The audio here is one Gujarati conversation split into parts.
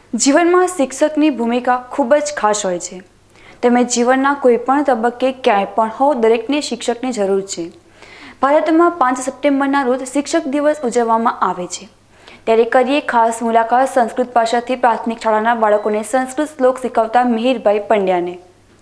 જીવનમાં શિક્ષકની ભૂમિકા ખૂબ જ ખાસ હોય છે। તમે જીવનના કોઈપણ તબક્કે ક્યાંય પણ હો, દરેકને શિક્ષકની જરૂર છે। ભારતમાં 5 સપ્ટેમ્બરના રોજ શિક્ષક દિવસ ઉજવવામાં આવે છે। ત્યારે કરીએ ખાસ મુલાકાત સંસ્કૃત ભાષાથી પ્રાથમિક શાળાના બાળકોને સંસ્કૃત શ્લોક શીખવતા મિહિરભાઈ પંડ્યાને।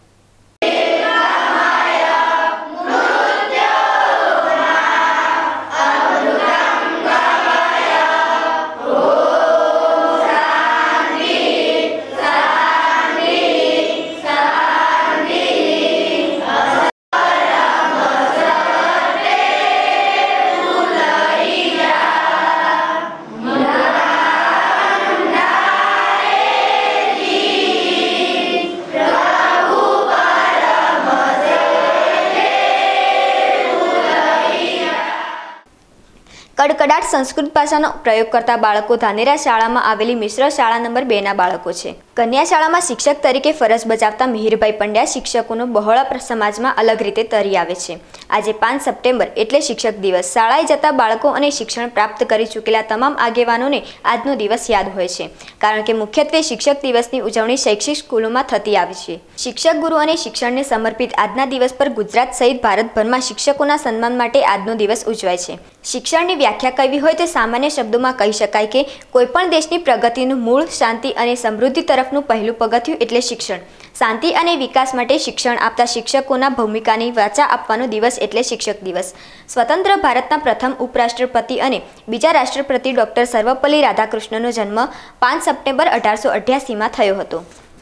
કડકડાટ સંસ્કૃત ભાષાનો પ્રયોગ કરતા બાળકો ધાનેરા શાળામાં આવેલી મિશ્ર શાળા નંબર 2 ના બાળકો છે। કન્યા શાળામાં શિક્ષક તરીકે ફરજ બજાવતા મિહિરભાઈ પંડ્યા શિક્ષકોનો બહોળા સમાજમાં અલગ રીતે તરી આવે છે। આજે 5 સપ્ટેમ્બર એટલે શિક્ષક દિવસ। શાળાએ જતા બાળકો અને શિક્ષણ પ્રાપ્ત કરી ચૂકેલા તમામ આગેવાનોને આજનો દિવસ યાદ હોય છે, કારણ કે મુખ્યત્વે શિક્ષક દિવસની ઉજવણી શૈક્ષિક સ્કૂલોમાં થતી આવી છે। શિક્ષક ગુરુ અને શિક્ષણને સમર્પિત આજના દિવસ પર ગુજરાત સહિત ભારતભરમાં શિક્ષકોના સન્માન માટે આજનો દિવસ ઉજવાય છે। શિક્ષણની વ્યાખ્યા કરવી હોય તો સામાન્ય શબ્દોમાં કહી શકાય કે કોઈપણ દેશની પ્રગતિનું મૂળ શાંતિ અને સમૃદ્ધિ તરફનું પહેલું પગથિયું એટલે શિક્ષણ। શાંતિ અને વિકાસ માટે શિક્ષણ આપતા શિક્ષકોના ભૂમિકાની વાચા આપવાનો દિવસ એટલે શિક્ષક દિવસ। સ્વતંત્ર ભારતના પ્રથમ ઉપરાષ્ટ્રપતિ અને બીજા રાષ્ટ્રપતિ ડૉક્ટર સર્વપલ્લી રાધાકૃષ્ણનનો જન્મ 5 સપ્ટેમ્બર 1888માં થયો હતો।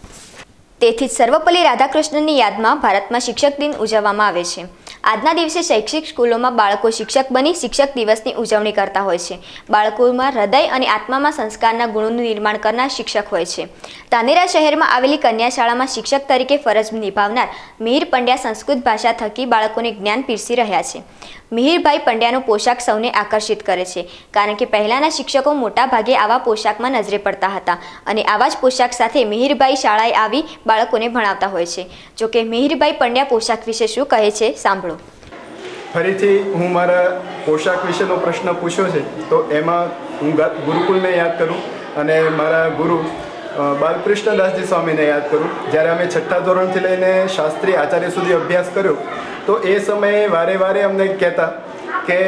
તેથી જ સર્વપલ્લી રાધાકૃષ્ણનની યાદમાં ભારતમાં શિક્ષક દિન ઉજવવામાં આવે છે। આજના દિવસે શૈક્ષિક સ્કૂલોમાં બાળકો શિક્ષક બની શિક્ષક દિવસની ઉજવણી કરતા હોય છે। બાળકોમાં હૃદય અને આત્મામાં સંસ્કારના ગુણોનું નિર્માણ કરનાર શિક્ષક હોય છે। ધાનેરા શહેરમાં આવેલી કન્યા શાળામાં શિક્ષક તરીકે ફરજ નિભાવનાર મિહિર પંડ્યા સંસ્કૃત ભાષા થકી બાળકોને જ્ઞાન પીરસી રહ્યા છે। મિહિરભાઈ પંડ્યાનો પોશાક સૌને આકર્ષિત કરે છે, કારણ કે પહેલાંના શિક્ષકો મોટા ભાગે આવા પોશાકમાં નજરે પડતા હતા અને આવા જ પોશાક સાથે મિહિરભાઈ શાળાએ આવી બાળકોને ભણાવતા હોય છે। જોકે મિહિરભાઈ પંડ્યા પોશાક વિશે શું કહે છે, સાંભળો। ફરીથી હું મારા પોશાક વિશેનો પ્રશ્ન પૂછ્યો છે, તો એમાં હું ગુરુકુલને યાદ કરું અને મારા ગુરુ બાલકૃષ્ણદાસજી સ્વામીને યાદ કરું। જ્યારે અમે 6ઠ્ઠા ધોરણથી લઈને શાસ્ત્રી આચાર્ય સુધી અભ્યાસ કર્યો, તો એ સમયે વારે વારે અમને કહેતા કે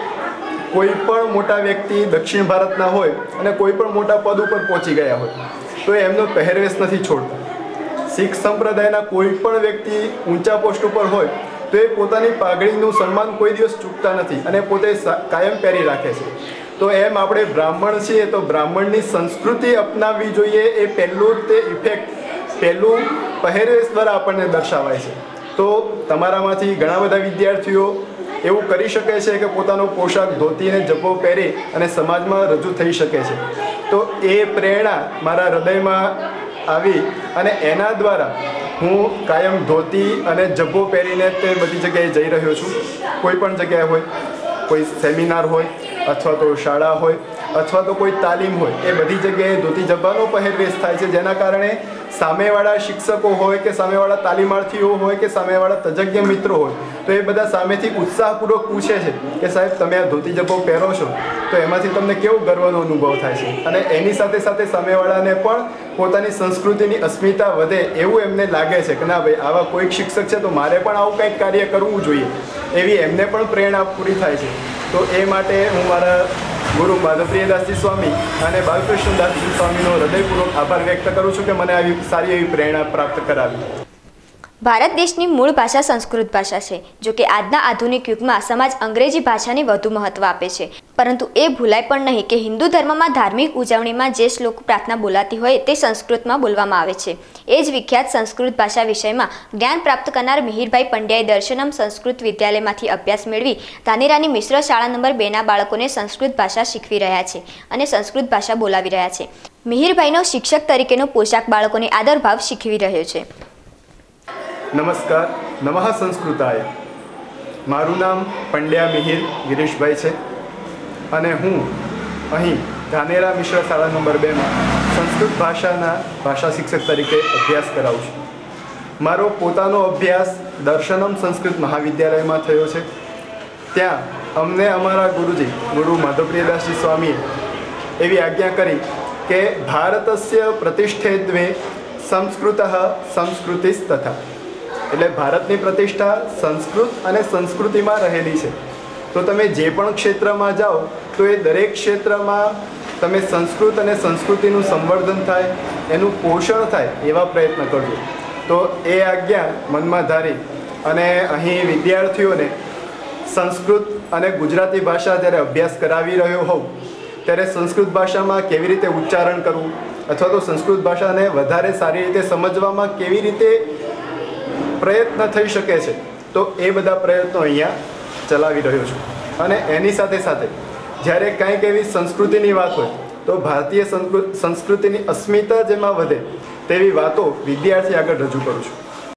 કોઈ પણ મોટા વ્યક્તિ દક્ષિણ ભારતના હોય અને કોઈ પણ મોટા પદ ઉપર પહોંચી ગયા હોય તો એમનો પહેરવેશ નથી છોડતા। શીખ સંપ્રદાયના કોઈ પણ વ્યક્તિ ઊંચા પોસ્ટ ઉપર હોય તો એ પોતાની પાઘડીનું સન્માન કોઈ દિવસ ચૂકતા નથી અને પોતે કાયમ પહેરી રાખે છે। તો એમ આપણે બ્રાહ્મણ છીએ તો બ્રાહ્મણની સંસ્કૃતિ અપનાવવી જોઈએ। એ પહેલું તે ઇફેક્ટ પહેલું પહેરવેશ દ્વારા આપણને દર્શાવાય છે। તો તમારામાંથી ઘણા બધા વિદ્યાર્થીઓ એવું કરી શકે છે કે પોતાનો પોશાક ધોતીને જબ્બો પહેરી અને સમાજમાં રજૂ થઈ શકે છે। તો એ પ્રેરણા મારા હૃદયમાં આવી અને એના દ્વારા હું કાયમ ધોતી અને જબ્બો પહેરીને તે બધી જગ્યાએ જઈ રહ્યો છું। કોઈ પણ જગ્યાએ હોય, કોઈ સેમિનાર હોય અથવા તો શાળા હોય અથવા તો કોઈ તાલીમ હોય, એ બધી જગ્યાએ ધોતી જબ્બાનો પહેરવેશ થાય છે, જેના કારણે સામેવાળા શિક્ષકો હોય કે સામેવાળા તાલીમાર્થીઓ હોય કે સામેવાળા તજજ્ઞ મિત્રો હોય તો એ બધા સામેથી ઉત્સાહપૂર્વક પૂછે છે કે સાહેબ તમે આ ધોતી જબ્બો પહેરો છો તો એમાંથી તમને કેવો ગર્વનો અનુભવ થાય છે, અને એની સાથે સાથે સામેવાળાને પણ પોતાની સંસ્કૃતિની અસ્મિતા વધે એવું એમને લાગે છે કે ના ભાઈ આવા કોઈક શિક્ષક છે તો મારે પણ આવું કંઈક કાર્ય કરવું જોઈએ, એવી એમને પણ પ્રેરણા પૂરી થાય છે। તો એ માટે હું મારા ગુરુ માધવપ્રિયદાસજી સ્વામી અને બાલકૃષ્ણદાસજી સ્વામીનો હૃદયપૂર્વક આભાર વ્યક્ત કરું છું કે મને આવી સારી એવી પ્રેરણા પ્રાપ્ત કરાવી। ભારત દેશની મૂળ ભાષા સંસ્કૃત ભાષા છે। જો કે આજના આધુનિક યુગમાં સમાજ અંગ્રેજી ભાષાને વધુ મહત્વ આપે છે, પરંતુ એ ભૂલાય પણ નહીં કે હિન્દુ ધર્મમાં ધાર્મિક ઉજવણીમાં જે શ્લોક પ્રાર્થના બોલાતી હોય તે સંસ્કૃતમાં બોલવામાં આવે છે। એ જ વિખ્યાત સંસ્કૃત ભાષા વિષયમાં જ્ઞાન પ્રાપ્ત કરનાર મિહિરભાઈ પંડ્યાએ દર્શનમ સંસ્કૃત વિદ્યાલયમાંથી અભ્યાસ મેળવી ધાનેરાની મિશ્ર શાળા નંબર 2 ના બાળકોને સંસ્કૃત ભાષા શીખવી રહ્યા છે અને સંસ્કૃત ભાષા બોલાવી રહ્યા છે। મિહિરભાઈનો શિક્ષક તરીકેનો પોશાક બાળકોને આદરભાવ શીખવી રહ્યો છે। નમસ્કાર, નમઃ સંસ્કૃતાય। મારું નામ પંડ્યા મિહિર ગિરીશભાઈ છે અને હું અહીં ધાનેરા મિશ્ર શાળા નંબર 2માં સંસ્કૃત ભાષાના ભાષા શિક્ષક તરીકે અભ્યાસ કરાવું છું। મારો પોતાનો અભ્યાસ દર્શનમ સંસ્કૃત મહાવિદ્યાલયમાં થયો છે। ત્યાં અમને અમારા ગુરુજી ગુરુ માધવપ્રિયદાસજી સ્વામીએ એવી આજ્ઞા કરી કે ભારતસ્ય પ્રતિષ્ઠેદ્વે સંસ્કૃત સંસ્કૃતિસ્તથા, એટલે ભારતની પ્રતિષ્ઠા સંસ્કૃત અને સંસ્કૃતિમાં રહેલી છે. તો તમે જે પણ ક્ષેત્રમાં જાઓ તો એ દરેક ક્ષેત્રમાં તમે સંસ્કૃત અને સંસ્કૃતિનું સંવર્ધન થાય, એનું પોષણ થાય એવા પ્રયત્ન કરજો. તો એ આજ્ઞા મનમાં ધારી અને અહીં વિદ્યાર્થીઓને સંસ્કૃત અને ગુજરાતી ભાષા જ્યારે અભ્યાસ કરાવી રહ્યો હોઉં ત્યારે સંસ્કૃત ભાષામાં કેવી રીતે ઉચ્ચારણ કરવું અથવા તો સંસ્કૃત ભાષાને વધારે સારી રીતે સમજવામાં કેવી રીતે પ્રયત્ન થઈ શકે છે, તો એ બધા પ્રયત્નો અહીંયા ચલાવી રહ્યો છું. અને એની સાથે સાથે જ્યારે કંઈક એવી સંસ્કૃતિની વાત હોય તો ભારતીય સંસ્કૃતિની અસ્મિતા જેમાં વધે તેવી વાતો વિદ્યાર્થી આગળ રજૂ કરું છું.